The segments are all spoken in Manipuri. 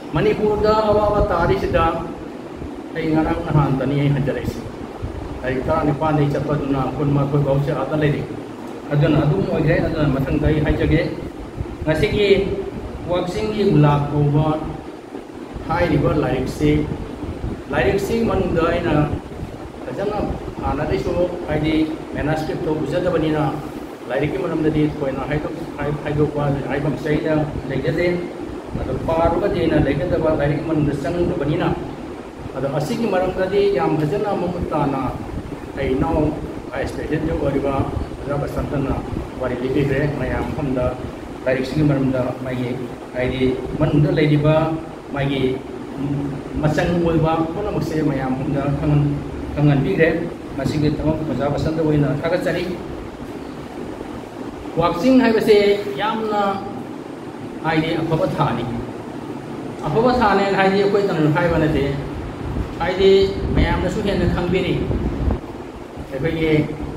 Manipur da awa tari sida ay ngarang nahan tani ay hanjalesi ay ta ni pa ni chapa duna kun ma ko gauche ata ledi aduna adum oire aduna mathang dai haijage ngasigi waxing gi gulab ko ba hai river lyric si manungda ina kajana ana dai so ai di manuscript to bujada banina lyric ki manam dadi koina haido pa ai bam sai da legade ado paru ga dina legade ba lyric man sang do banina ado asigi maram dadi yam bhajana mamutana ai now ai station jo oriba raba santana wari libre mayam hamda lyric si maram da mai ai di manungda leidiba mai masang oiba kono mase mayam hamda kangan bigre masigi tamam maja basanda oina kaga chari waxing hai base yamna ai di afaba thani hai di koi tan hai bana de ai di mayam na su hen khang biri ai ye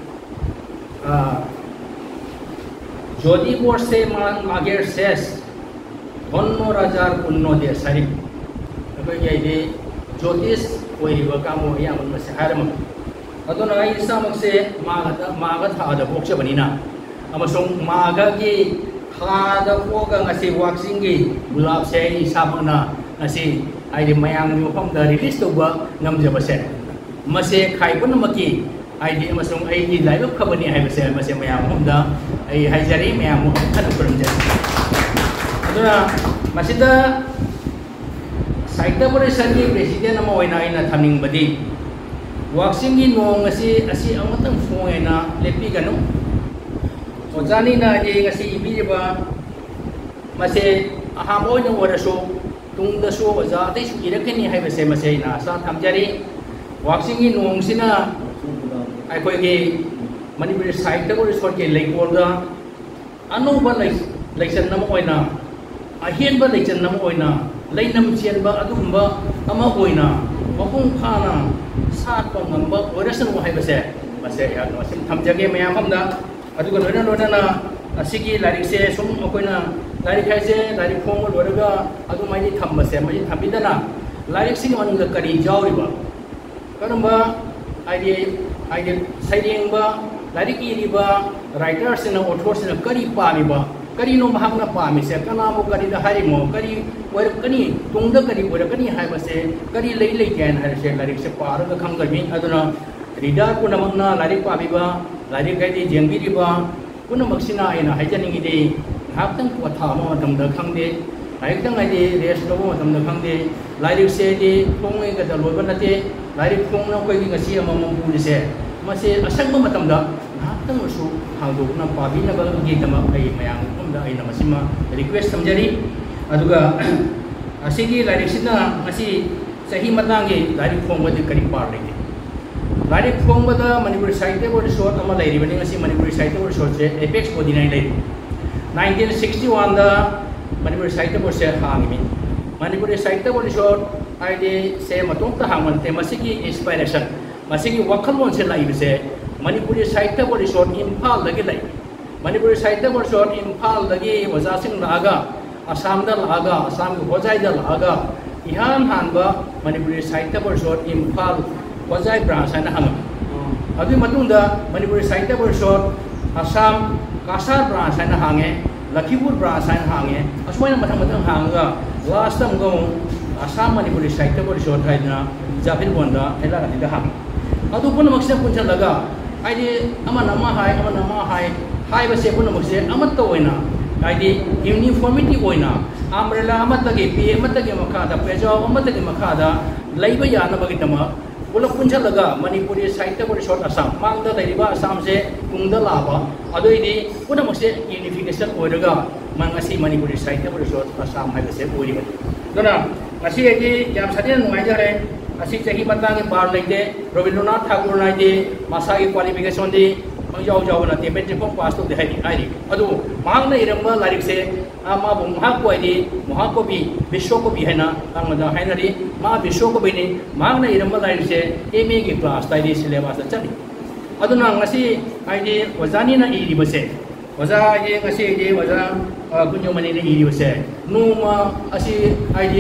jodi bor se mager ses honno rajar punno de sari ai ye Jotis oiriba kamo yam mase haram adona ai samak se maga tha da bokse banina amasong maga gi tha da koga ngasi waxing gi gulab se isabana asi ai di mayang ni phom da release to ba ngam je base mase khai pun maki ai di amasong ai gi live khabani hai base mase mayang phom da ai hai jari mayang mo khadu kurum je adona masida Saita Parisangi President nama oina ina thaming badi waxing gi nong asi amatang foina lepi ganu ojani na je ngasi ibiba mase aham oina waraso tungda so oja tai su irakani hai base mase na sa thamjari waxing gi nong sina ai koi gi Manipur Saita Parisot ke leikol da anuba leichan nama oina ahien ba leichan nama oina Lainam sian ba adumba ama oina mapung khana sat pa ngamba orasan wahai base ya no sim thamjage mayam hamda aduga loina na asigi larik se sum akoina larik hai se larik khong loraga adu mai thambase mai thambidana larik sing manung kari jawriba karamba ai saiding ba larik iriba writers na authors na kari pamiba kari no mahakna pami se kana mo kari da hari mo kari wer kani tungda kari wer kani hai base kari lei ken har se larik se par ga khang gami aduna rida ku namangna larik pami ba larik kai di jengbi ri ba kuna maksina aina haijani gi de haktang ku tha mo dam da khang de haitang ai de rest no mo dam da khang de larik se de thong ai ga da loi ba na te larik thong na koi gi ngasi ama mo pu se mase asang ma matam da haktang su hangdu na pabi na ba gi dama ai mayang ai namasima request samjari aduga asigi larik sina asi sahi matangi larik phongba de kari par leke larik phongba da Manipur Saitya Resort ama lairi bani asi Manipur Saitya Resort se apex bodinai lai 1961 da Manipur Saitya Resort hangi Manipur Saitya Resort ai de se matong ta hangman te masigi inspiration masigi wakhalon se lai se Manipur Saitya Resort Imphal lagi lai Manipur Saitya Resort Imphal lagi wajasing laga Assam da laga Assam ki Hojai da laga ihan hanba Manipur Saitya Resort Imphal Hojai branch ana hang adu matung da Manipur Saitya Resort Assam Kasar branch ana hange Lakhipur branch ana hange asmoina mathang hanga last time go Assam Manipur Saitya Resort haina Japin bonda ela da hang adu pun maksud puncha laga ai di amana hai hai base pun mukse amat to oina ai di uniformity oina umbrella amat ge p amat ge makha da pejo amat ge makha da laiba yana bagi tama pula puncha laga Manipur Saitya Resort Assam mangda daiba Assam se tungda laba adoi di puna mukse unification oiraga mangasi Manipur Saitya Resort Assam hai base ori ba dona asi egi jam sadina nungai jare asi chahi matang bar leide Rabindranath Tagore nai de masa ki qualification di jau na te petri pom pass to de hai adu mangna iramba larik se ama bu mahako ai mahakobi Vishwakobi haina angda hainari ma Vishwakobi ni mangna iramba larik se MA ki class tai di syllabus ta chani aduna ngasi ai di wajani na iri base waja ye ngasi je waja kunyo mani ni iri base numa asi ai di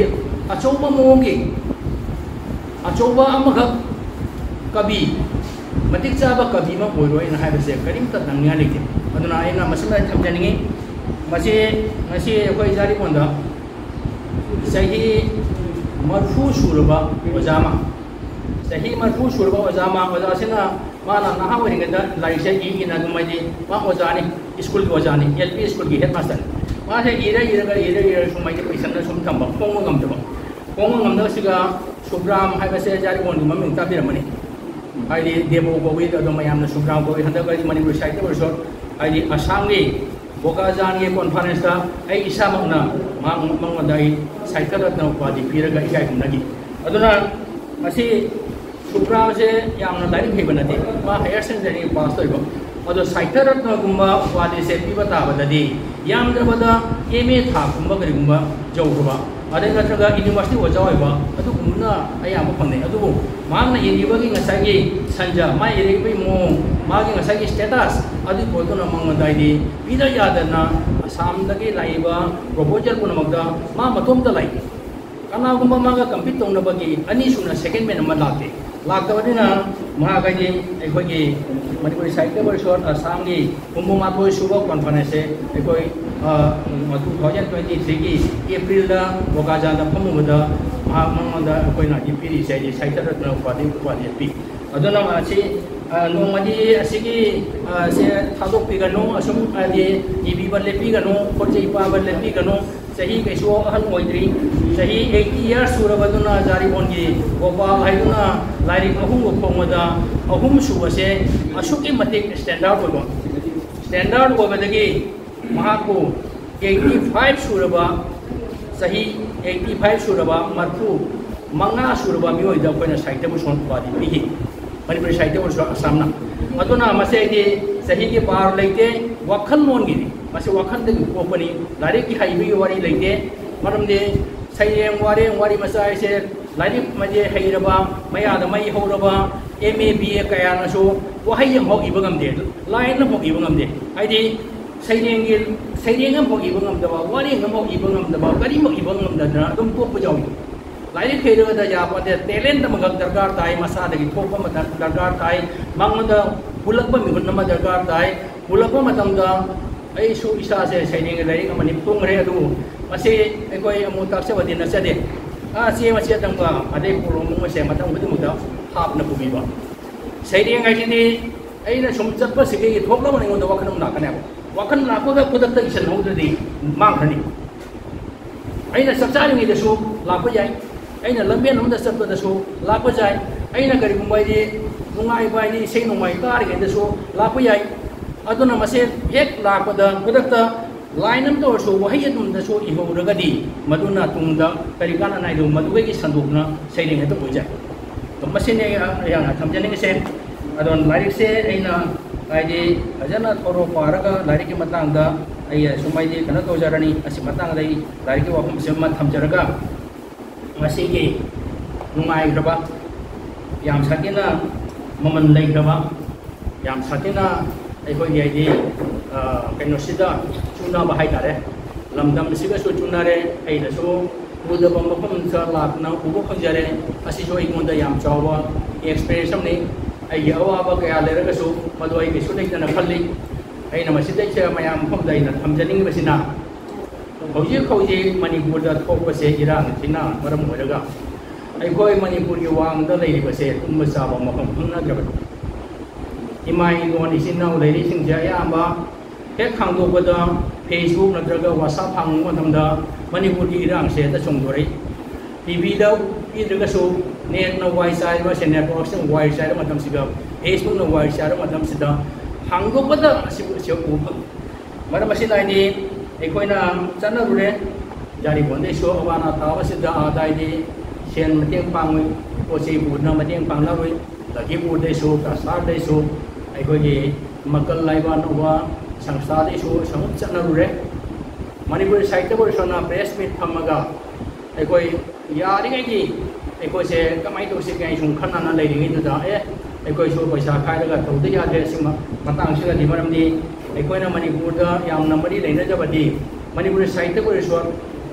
अचौबा मोंगी अचौबा अमखक कवि मतिक चाबा कवि मा ओइरोइन हाइबसे करिमता नंगिया लेके अदुना आइना मसमा थमजनिंगी मसे मसे अखोय जारी कोंदा सही मरफू सुरबा ओजामा सही मरफू सुरबा ओजामा ओजासिना माना नहा ओरिंगदा लाइसे इगिना गुमाइदि मा ओजानी स्कूल की ओजानी एलपी स्कूल की हेडमास्टर मा से इरे सुमाइदि पैसना सुम थंबा Pong ngam siga subram haibase jari mon maming tabiramani haidi demo gowi do mayamna subram gowi handa gari manipur site verso haidi assam ni bokajan ye conference ta ai isa makna mangdai site ta na kwadi piraga ikai kumnagi aduna asi subram se yamna dai hebanati ma higher secondary pass toibo ado site ta na gumba kwadi se pibata badadi yamdrabada ma tha gumba gari gumba jawruba अरे नत्रगा यूनिवर्सिटी ओजाइबा अदु गुमना अयाम फंगने अदु मांगना येरिबगी ngसागी संजा मा येरिबई मो मागी ngसागी स्टेटस अदु पोतोना मंगदाइदि बिदा यादना असमदगी लाइबा प्रपोजल पुनमगदा मा मतोमदा लाई कनागुम्बा मागा कंपीट तौनबगी अनि सुना सेकंड मेन मा लाते लाक्तबदिना महागाइदि एखोगी मणिपुरी साहित्य परिषद असमगी कुंभ माथोय सुबा कॉन्फ्रेंस से एखोई 2023 की एप्रिल दा बोकाजान दा फमुदा महामंगदा कोइना इपीरी साइदि साइटर रत्न उपाधि पी अदुना मासी नोमदी असिगी से थादोक पिगनो असुम आदि इबी बल्ले पिगनो खोजे पाबल ले पिगनो सही कैसो अहन ओइद्री सही 80 इयर्स सुरबदुना जारी बोनगी गोपाल हाइदुना लाइरि अहुम गोपोमदा अहुम सुबसे असुकी मतिक स्टैंडर्ड होबो स्टैंडर्ड होबदगी महाको 85 सुरबा सही 85 सुरबा मरफू मंगा सुरबा मियोइदा कोइना साहित्य बुसोन पादी पिहि मणिपुरी साहित्य बुसो असमना अदुना मसे की सही के पार लेते वखन मोनगी मसे वखन दे कोपनी लारे की हाइबी वारी लेते मरमदे सैरें वारी मसाई से लारी मजे हैरबा मयादा मई होरबा MA BA कया नसो वहाय हम इबगमदे लाइन हम इबगमदे आइदि सैरें हम इबगमदबा वारी हम इबगमदबा करीम इबगमदना तुम पोप जावी लाइक खेरगदा यापदे टैलेंट मगक दरकार ताई मसादगी थोप दरकार ताई मंगदा पुलकब मिहुन नम दरकार ताई पुलकब मतमदा ऐसु इसा से सैरें लाइक मनि पुंगरे अदु मसे एकोय अमु ताक्सेबदि नसदे से मसे तंगा अदे पुलोम मसे मतम गुदमुदा हापना पुबीबा सैरें गाइदिनि ऐना सुम चप्प सिगे थोपला मनि गोदा वखनम नाकने वखन लापगा खुदत इसन होददि मांगखनि ऐना सचारिंगे दसु लाप जाय ऐना लंबेन हमदा चप्पदसु लाप जाय ऐना करिगुमबाइदि नुंगाइ बाइदि इसे नुंगाइ कारगे दसु लाप जाय अदुना मसे हेक लापदा खुदक्ता लाइन अम तोरसु वहाय अदुमदसु इहोरगदि मदुना तुंगदा करिकाना नाइदु मदुगेगी संदुकना सैरें हेतो बोजाय तो मसेने यांगा थमजनिंग से अदोन लाइक से ऐना आइदि फजना थोरो पारगा लाइक के मतंगदा आई सुमाइदि कना तोजरनी असि मतंगदai लाइक के वाफम से मत थमजरगा मसीगी नुंगाइग्रबा याम साकिना ममन लेग्रबा याम साकिना अखोई आइदि कइनोसिदा चुना बाहाय तारे लमदम सिगसु चुनारे ऐदसु उदब मफम स लाकना उबो खंजरे असिसो इगोंदा याम चावा एक्सपीरियंस हमने आई अवाबा कया लेरगसु मदोय केसु लेतना खल्ली ऐना मसिदै से मयाम फमदैना थमजनिंग बसिना हौजी मणिपुर थोपसे इरांग थिना मरम होरगा अखोई मणिपुर की वांगदा लेरिबसे तुम चाबा मफम फंगनाग्रब इमाई लोन इसिना लेरि सिंजा यामा हेक खांदोबदा फेसबुक नत्रगा व्हाट्सएप हांग मतमदा मणिपुर की इरांग से त चोंदोरै टीवी दा इद्रगसु नेट न वाई साइड वा सेनेट बॉक्स न वाई साइड मतम सिगा फेसबुक न वाई साइड मतम सिदा हांगोबदा असिबु से उभ मरम सिलाइनि एकोइना चनरुरे जारी बोंदे सो अवाना तावसिदा आदाइदि सेन मतेंग पांगै पोसे बुना मतेंग पांगलारोय लगी बुदे सो कासार दे सो एकोइगे मकल लाइबा नवा संस्था दे सो समुत चनरुरे मणिपुर साहित्य परिषदना प्रेस मीट फमगा एकोइ यारिगैगी एकोइसे कमाइ तोसे कै सुं खन्नाना लेरिङै दुदा एकोइ सो पैसा खाइरगा तौदे यादे सिंग मतंग सिगा दिमरमदि एकोइना मणिपुर दा यामना मरि लेना जबदि मणिपुर साहित्य परिषद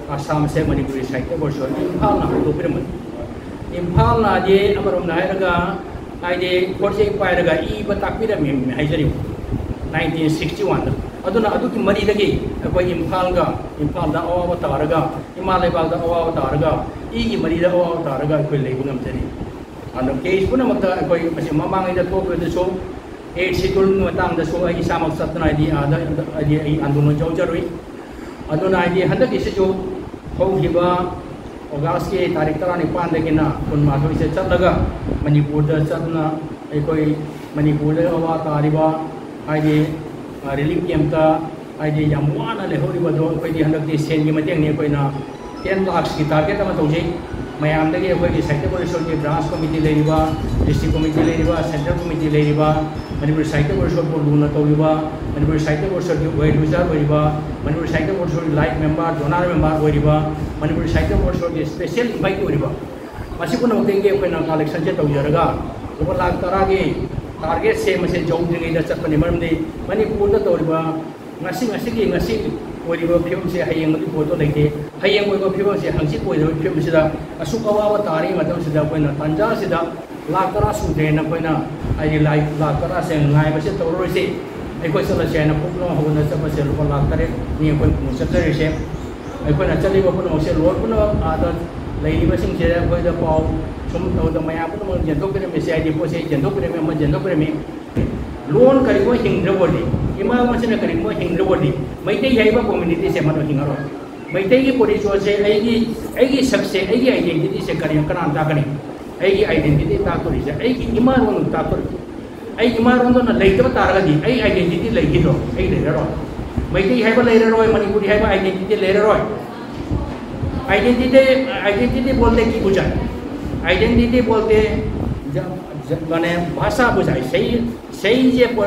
Assam se Manipuri site version Impal na to pyramid Impal na je amarom na raga ai de project pai raga I batak pyramid haijari 1961 aduna aduki mari dagi akoi Impal da awa taraga Himalaya ba da awa taraga I gi mari da awa taraga akoi leibu ngamjari ando case puna makta akoi masi mamang ida to de so 8 schedule matang da so ai samak satna di ada ai andun jaujarui aduna ai handa kisi jo hogiba August ke tarik tara nipan dekina kun mathoi se chatlaga Manipur da chatna akoi Manipur le awa tariba ai relief camp ta ai yamwana le horiba do akoi di handa ki sen gi mateng ne akoi na 10 lakhs ki target ama tawje mayam dagi akoi di site board ke branch committee le riba district committee le riba central committee le riba Manipur site board ko luna tawliba Manipur site board ki wai user wariba Manipur site board live member donor member wariba Manipur site board ki special invite wariba masi kuna utenge akoi na collection je tawjaraga ko lakh tara gi target se mase jongdingi da chapani maramde Manipur da tawriba ngasi wariba film se hayeng mati photo leite hayeng waiba film se hangsi koido film sida asukawa tari matam sida koina tanja sida lakara sude na koina ai live lakara se ngai ba se tawroi se ai ko sala se na puklo hona chapa se ro lakare ni ko musakare se ai ko na chali ba puno se lor puno ada leini ba sing se ko da pau sum taw da maya puno jendok pere me se ai po se jendok pere me jendok pere me loan kari ko hingre bodi ima masina kari ko hingre bodi maite yaiba community se mano hingaro maite gi poricho se aigi sakse aigi identity se kari kana ta kani aigi identity ta to ri se aigi ima ron ta to ai ima ron do na leitaba taraga di ai identity leigi do ai le ro maite yaiba le ro manipuri yaiba identity le ro identity bolte ki buja identity bolte माने भाषा बुझाई सही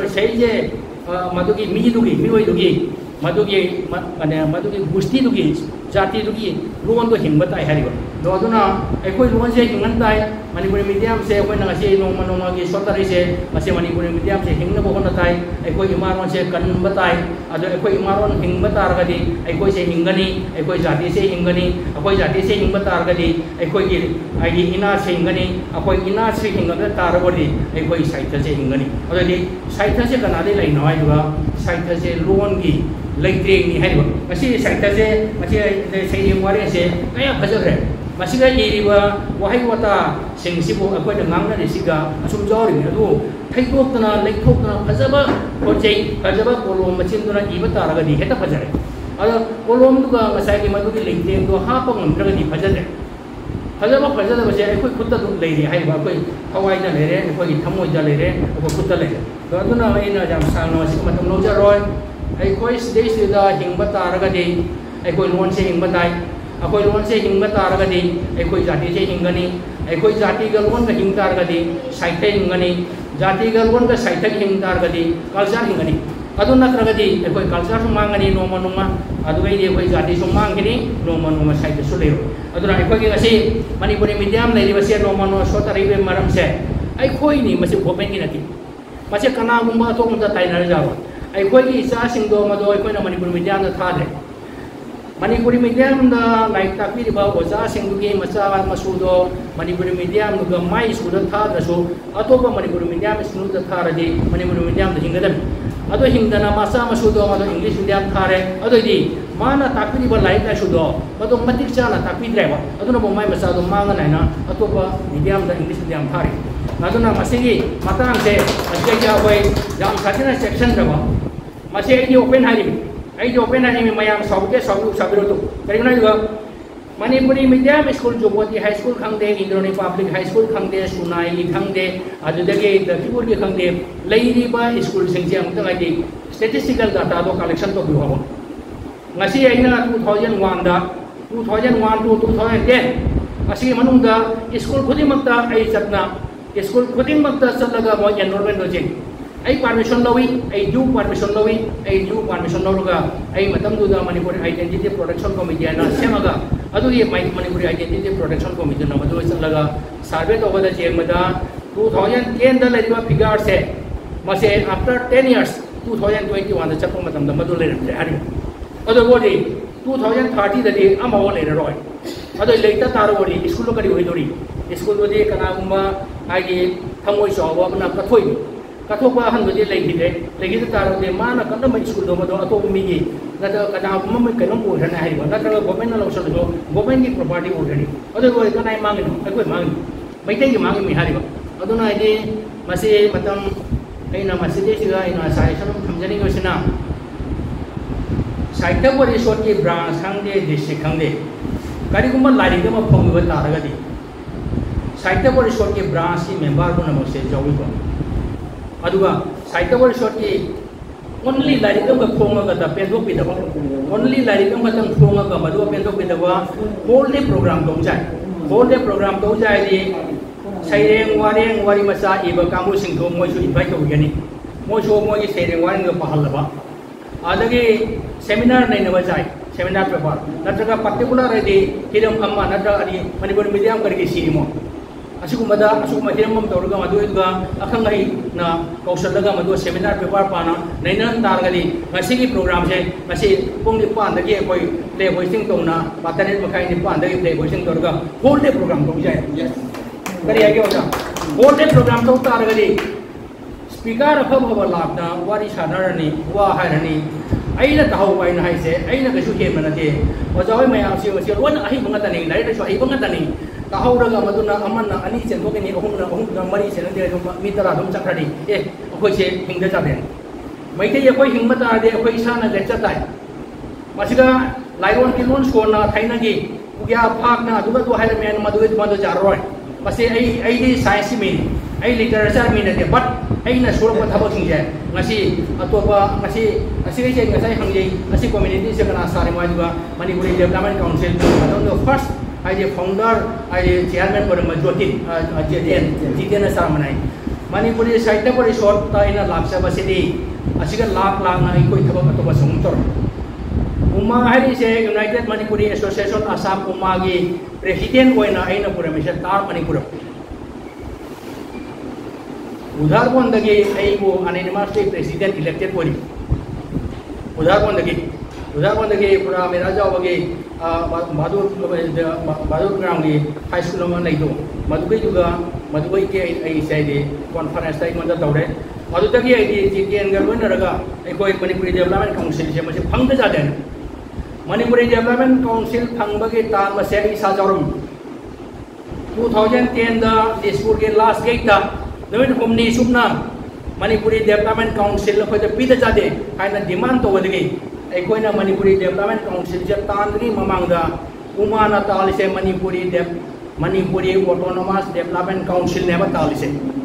जे मधुकी मीदुगी मिरोइदुगी मधुकी माने मधुकी गुस्तीदुगी जातिदुगी लोन तो हिंग बताई हरिबो दो अदुना एकोइ लोन से हिंगन ताई मणिपुरी मीडियम से एकोइ नंगासी नोमा की सोतरी से मसे मणिपुरी मीडियम से हिंगन बहन ताई एकोइ इमारोन से कन बताई अदो एकोइ इमारोन हिंग बतारगदी एकोइ से हिंगनी एकोइ जाति से हिंगनी एकोइ जाति से हिंग बतारगदी एकोइ की आइडी इना से हिंगनी एकोइ इना से हिंगन तारगदी एकोइ साइथ से हिंगनी अदोदी साइथ से कनादे लैनो आइबा साइथ से लोन की लेट्रेंग नि हाइबो मसी साइथ से मसी सेयिम वारे से कया फजरे मसीगा इरिबा वहाई वता सिंगसिबो अखोय द ngang na siga asum jawri mi adu thaitokna leithokna fajaba projai fajaba kolom machin duna iba taraga di heta fajare ada kolom duga masai ki madu ki leiteng do ha pa ngam traga di fajare fajaba base akhoi khutta du leiri hai ba koi hawai na lere akhoi thamoi da lere akhoi khutta lere to aduna ina jam sang no sik matam lo ja roi akhoi stage da hingba taraga di akhoi lon se hingba dai अकोई लोन से हिंग तारगदी अकोई जाति से हिंगनी अकोई जाति का लोन का हिंग तारगदी साइथे हिंगनी जाति का लोन का साइथे हिंग तारगदी कल्चर हिंगनी अदु नत्रगदी अकोई कल्चर सुमांगनी नोमा नोमा अदुगै दे अकोई जाति सुमांगनी नोमा नोमा साइथे सुलेरो अदुना अकोई के गसी मणिपुरी मीडियम लेरिबसे नोमा नो सोतरिबे मरम से अकोई नि मसे गोपेन की नति मसे कना गुम्बा तो उनता ताइनर जावा अकोई की इसा सिंगदो मदो अकोई न मणिपुरी मीडियम दा थादे Manipuri medium da like tapi di bawah oza singgugi masalah masudo Manipuri medium juga mai sudah thar rasu atau apa Manipuri medium sudah thar aja Manipuri medium dah hingga atau hingga nama masa masudo atau English medium thar atau di mana tapi di bawah like sudo atau matik cana tapi driver atau nama mai masa atau mana nana atau apa medium da English medium thar atau nama masih mata angse masih jawab jam satu section berapa masih ini open hari ai jo pen ani mayam sauke sabiro tu karina juga Manipuri medium school Jogwati high school khangde Indroni public high school khangde Sunai khangde adudage Dakipur ki khangde leiri ba school singje amta ngai statistical data do collection to biho ngasi aina 2001 da 2001 to 2010 asi manung da school khudimakta ai chatna school khudimakta chatlaga mo enrollment do jing ai permission lawi ai due permission lawga ai matam du da Manipuri identity protection committee na semaga adu ye Manipuri identity protection committee na madu chatlaga survey to bada chemada 2010 da leriba figure se mase after 10 years 2021 da chappo matam da madu le hari adu body 2030 dadi amaw leiroi ado leita tarori school kari hoidori school dodi kana gumba agi thamoi chawa bana kathoi kathokpa han dodi leihide tarode mana kana mai school do mado ato migi nada kana gumma kanam orana haiba nada government lo so do government ki property orani ado go kana mangino akoi mangi maitai ki mangi mi hariba aduna ide masi matam aina masjid siga aina sai sanam thamjani gosina Sahitya resort की ब्रांच खांगे डिस्ट्रिक्ट खांगे करीगुम लाइक फंग तारगदी साहित्य रिसोर्ट की ब्रांच की मेंबर को नमसे जाऊको साहित्य रिसोर्ट की ओनली लाइक फोंगद पेंथोपीदब ओनली लाइक फोंग मधु पेंथोपीदब होल डे प्रोग्राम तौजाय होल डे प्रोग्राम तौजाय सैरें वारें वारी मचा इब कांगू सिंह मोइसु इनवाइट तौगनी मोइसु मोइ सैरें वारें पहलब आदगी सेमिनार नहीं नवजाय सेमिनार पेपर नत्रगा पर्टिकुलर है हिरम अम्मा नत्र अरी मणिपुर मीडियम करके सीरीमो असिकुमदा असिकुमा हिरम हम तौरगा मधुगा अखंगई ना कौशलगा मधु सेमिनार पेपर पाना नैना तारगदी मसीगी प्रोग्राम से मसी पुंग निपान दगे कोई प्ले वॉइसिंग तौना पातनेट मखाई निपान दगे प्ले वॉइसिंग तौरगा होल डे प्रोग्राम तौ जाय करी आगे होता होल डे प्रोग्राम तौ तारगदी स्पीकर अफब लापना वारी सानारनी वा हारनी अइना ताहौबाइन हाइसे अइना कछु हेम नते ओजावै मयाम सि वसे लोन अहि मंगतनि लाइट सो अहि मंगतनि ताहौरगा मदुना अमन्ना अनि चेंथोकनि अहुमना मरि सेनदे मी तरा दम चखरदि ए अखोइ से हिंगदा जाबे मैते अखोइ हिंगमता दे अखोइ इसाना लेक्चर ताइ मसिगा लाइरोन कि लोन स्कोरना थाइनागी उग्या फाकना दुगा दो हायर मेन मदुगे मदु जारोय मसे आई साइंस में आई लिटरेचर में नते बट अना सूरप थबक सिंजे ngasi atopa ngasi asi ke ngasai hangjei ngasi community se kana sare mai duga Manipuri Development Council the first I the founder I the chairman for Majotin Jiten Saramanai Manipuri Saitya Resort ta ina laksa basidi asiga lak na ikoi thabak atopa sumtor Uma hari se United Manipuri Association Assam Uma gi president oina aina puramisa tar Manipur उदाहरण दगे आइबो अनइनमास्टे प्रेसिडेंट इलेक्टेड कोरी उदाहरण दगे पूरा मेरा जावगे बादुर ग्राउंड की हाई स्कूल में नहीं दो मधुबई के आई साइडे कॉन्फ्रेंस ताई मंदा तौरे मधुदगी आई जीकेन गवर्नर रगा कोई मणिपुरी डेवलपमेंट काउंसिल से मसे फंग जादे मणिपुरी डेवलपमेंट काउंसिल फंगबगे तान मसे आई साजारम 2010 दा दिसपुर के लास्ट गेट ता नवीन हमनी सुपना मणिपुरी डेवलपमेंट काउंसिल अखोद पीद जादे हाइना डिमांड तौबदगी अखोइना मणिपुरी डेवलपमेंट काउंसिल जे तानगी ममांगदा उमाना तालिसे मणिपुरी ऑटोनोमस डेवलपमेंट काउंसिल ने तालिसे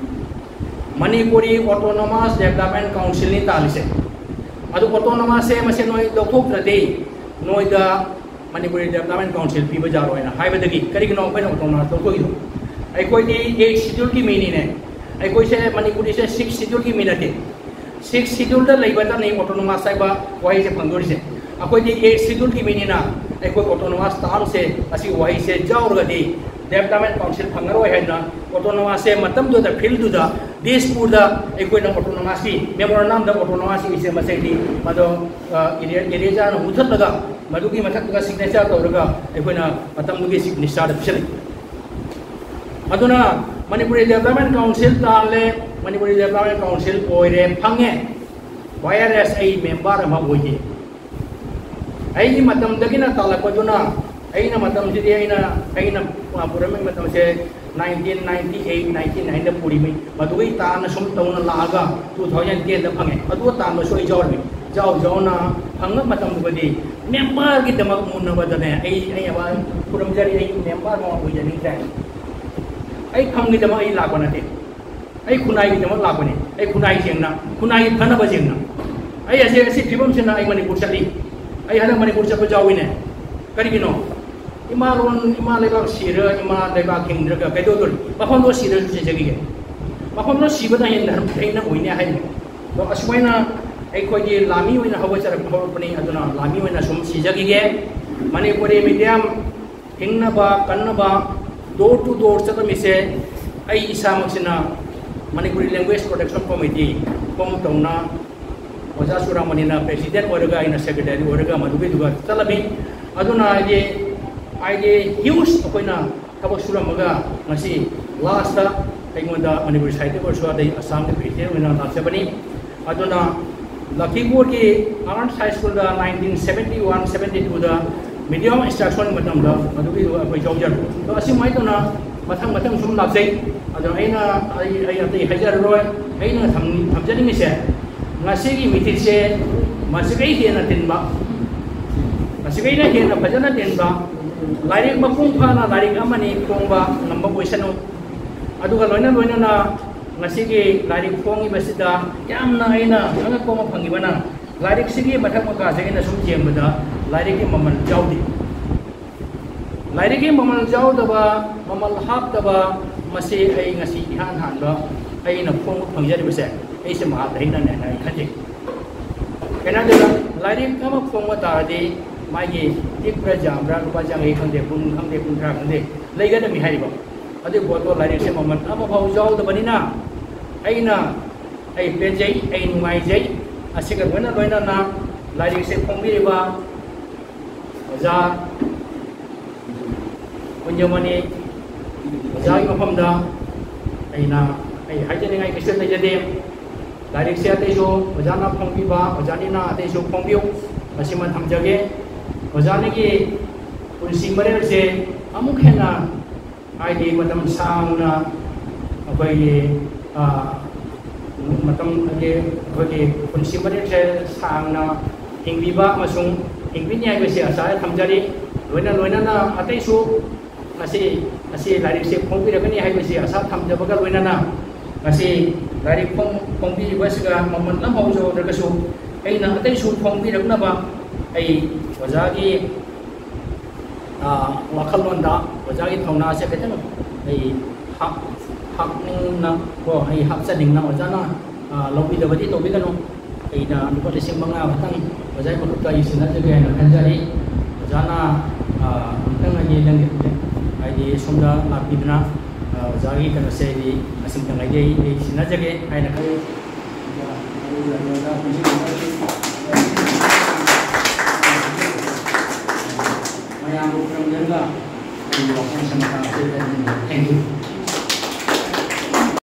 मणिपुरी ऑटोनोमस डेवलपमेंट काउंसिल ने तालिसे अदु ऑटोनोमस से मसे नोय दोथोक्त्रदे नोयदा मणिपुरी डेवलपमेंट काउंसिल पीब जारोयना हाइबदगी करिगनो अखोइना ऑटोनोमस दोथोगिदो अखोइदी 8 शेड्यूल की मीनी ने अखोई से मणिपुरी से 6 शेड्यूल की मिनटे 6 शेड्यूल लेबता नहीं ऑटोनोमस साइबा वही से फंगोरी से अखोई 8 शेड्यूल की मिनीना अखोई ऑटोनोमस ताम से असी वही से जाओरगदी डेवलपमेंट काउंसिल फंगरो हैना ऑटोनोमस से मतम दो द फील्ड दो द दिसपुर द अखोई न ऑटोनोमस की मेमोरेंडम द ऑटोनोमस की से मसेदी मदो एरिया न मुथलगा मदुगी मथक सिग्नेचर तौरगा अखोई न मतम दुगी सिग्नेचर फिसल अदुना मणिपुरी डेवलपमेंट काउंसिल ताले मणिपुरी डेवलपमेंट काउंसिल ओइरे फंगे वायरएस आई मेंबर अमा ओइगे आई मतम दगिना तालपदुना आइना मतम सिदि आइना पुरमे मतम से 1998 99 द पुरी में मदुई तान सुम तौना लागा 2010 द फंगे अदु तान सोइ जौरबी जाउना फंग मतम बदि मेंबर की दमक मुनबदने आई अबा पुरम जरी आई मेंबर मा ओइजनी जाय आई फंगी दम आई लापनते आई खुनाई की दम लापने आई खुनाई जेंगना खुनाई फनब जेंगना आई ऐसे फिबम से ना आई मणिपुर चली आई हन मणिपुर चप जाविने करिगिनो इमा रोन इमा लेबा सिर इमा लेबा किंद्र का कैदो दो मफम दो सिर से जगिगे मफम दो सिबदा हेन धर्म थैना होइने हाय तो असमयना आई खोजी लामी होइना हवचर खबरपनी अदुना लामी होइना सुम सिजगिगे मणिपुरी मीडियम हिंगनबा कन्नबा door to door चत मिसे आई इसा मक्सिना मणिपुरी लैंग्वेज प्रोटेक्शन कमिटी कम तौना ओजा सुरामनीना प्रेसिडेंट ओरगा इन सेक्रेटरी ओरगा मदुगे दुगा चलमी अदुना आइगे ह्यूज अखोइना थबक सुरमगा ngasi last da aingona manipur side ko so dai assam ke president oina lakchabani aduna lakhimpur ki arant high school da 1971 72 da medium instruction matam da adugi akoi jawjar to asi mai to na mathang sum lakjai adu aina ai atai hajar roi aina thamjani mi se ngasi gi mitit se masigai he na tinba masigai na he na bhajana tinba lairik mapung phana lairik amani khongba namba question aduga loina na ngasi gi lairik khongi basida yamna aina anga ko ma phangi bana lairik sigi mathak ma ka jagina sum jembada lairik ki mamal jaudi lairik ki mamal jaudaba mamal haptaba masi ai ngasi ihan hanba aina khong phangjari base ai se ma daina ne na khanje kena jala lairik kama khongwa ta de माइगे एक प्रजामरा रुपा जांगे खंदे पुन खंदे पुनरा खंदे लेगा दमी हारिबा अदे बोतो लाइक से ममन अब फाउ जाउ द बनिना आइना आई पेजै आई नुमाइ जै असिग बना लोइना ना लाइक से फोंबिरिबा ओजा पुन्यमनि ओजा की मफमदा आइना आई हाइजनिंग आई किसे लेजदे लाइक से अतेजो ओजा ना फोंबिबा ओजानि ना अतेजो फोंबियो असिमा थमजगे ओजाने की पुलिसिंग मरेल से अमुक है ना आईडी मतम सांगना अबे मतम अगे अबे पुलिसिंग मरेल से सांगना हिंगबीबा मसुंग हिंगबीनी आई बसे आशा थमजारी लोइना ना अतेसु असे लाइक से फोंबिरगनी हाई बसे आशा थमजबगा लोइना ना असे लाइक फोंबी बसगा ममन लम हौजो दगसु अइना अतेसु फोंबिरगनबा आई ओजागी वाखलोंदा ओजागी थौना से कतन आई हकना को आई हकसनिंगना ओजाना लौबी दबदी तोबिगनो आइना लुपा लिसिंग मंगा भतंग ओजाई मखुका इसिना जगे ना खंजारी ओजाना अंतंग आगे लंग आइदि सोमदा लापिदना ओजागी कनो से दि असिंग तंगाई दे इसिना जगे आइना खै Thank you.